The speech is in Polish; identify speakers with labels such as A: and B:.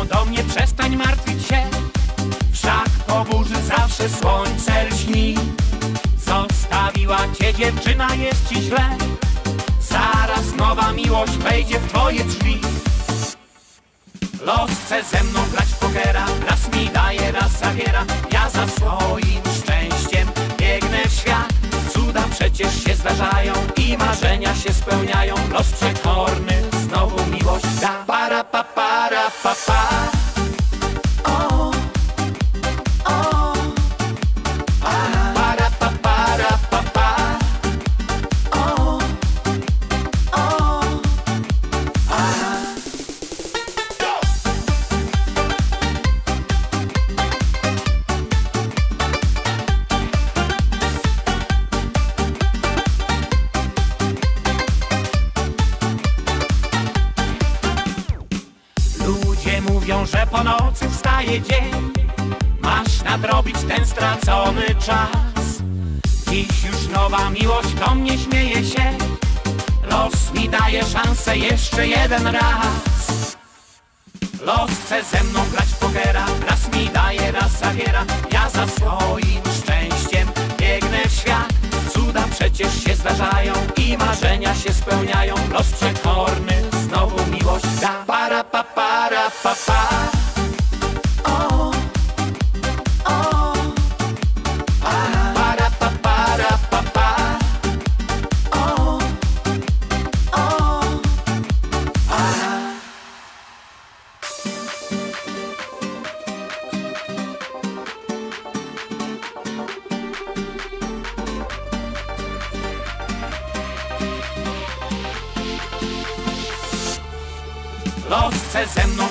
A: mówią do mnie: przestań martwić się, wszak po burzy zawsze słońce lśni. Zostawiła cię dziewczyna, jest ci źle, zaraz nowa miłość wejdzie w twoje drzwi. Los chce ze mną grać w pokera, raz mi daje, raz zabiera. Ja za swoim szczęściem biegnę w świat. Cuda przecież się zdarzają i marzenia się spełniają. Los przekorny znowu miłość da. Para pa para pa pa. O, o, para pa para pa pa. O, o, ludzie mówią, że po nocy wstaje dzień. Masz nadrobić ten stracony czas. Dziś już nowa miłość do mnie śmieje się. Los mi daje szansę jeszcze jeden raz. Los chce ze mną grać w pokera, raz mi daje, raz zabiera. Ja za swoim szczęściem biegnę w świat. Cuda przecież się zdarzają i marzenia się spełniają. Los przekorny znowu miłość da. Para pa para pa pa. O, o, para pa para pa pa. O, o, los chce ze mną